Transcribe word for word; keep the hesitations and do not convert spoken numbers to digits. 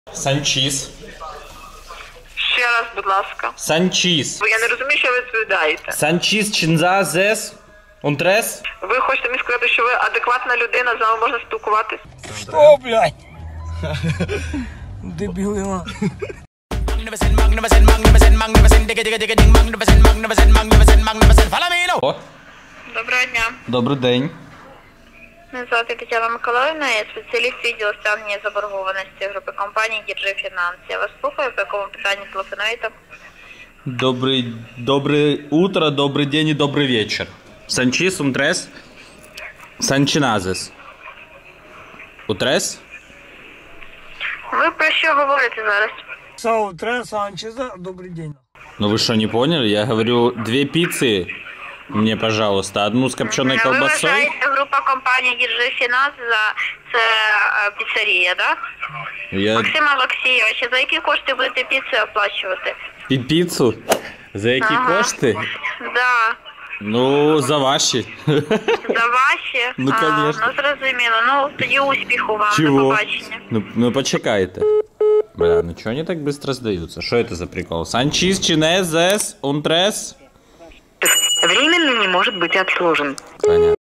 Санчіз. Ще раз, будь ласка. Санчіз. Бо я не розумію, що ви відповідаєте. Санчіз чинзазес. Унтрес. Ви хочете мені сказати, що ви адекватна людина, з вами можна спілкуватись? Що, блядь? Дебілина. О, Доброго дня. добрий день. Мене звати Тетяна Миколаївна, я спеціаліст відділу стягнення заборгованості групи компанії «Діржи Фінанс». Я вас слухаю, по якому питанню телефонуєте? Добрый, доброе утро, добрый день и добрый вечер. Санчис, унтрес, санчиназес. Утрес? Ви про що говорите зараз? Сау Трен Санчеза, добрий день. Ну вы что, не поняли? Я говорю, две пиццы мне, пожалуйста. Одну с копченой Ви колбасой. вважаєте група компанії «Діржи Фінанс» за це е, піцерія, так? Я Максим Олексійович, за які кошти будете піци оплачувати? пи- пиццу. За які Ага. кошти? Да. Ну, за ваші. За ваші? Ну, А, конечно. ну, зрозуміло. Ну, тоді успіху вам. До Чего? побачення. Ну, ну почекайте. Бля, ну чего они так быстро сдаются? Что это за прикол? Санчис, чинезес, унтрес? Временно не может быть отсложен. Понятно.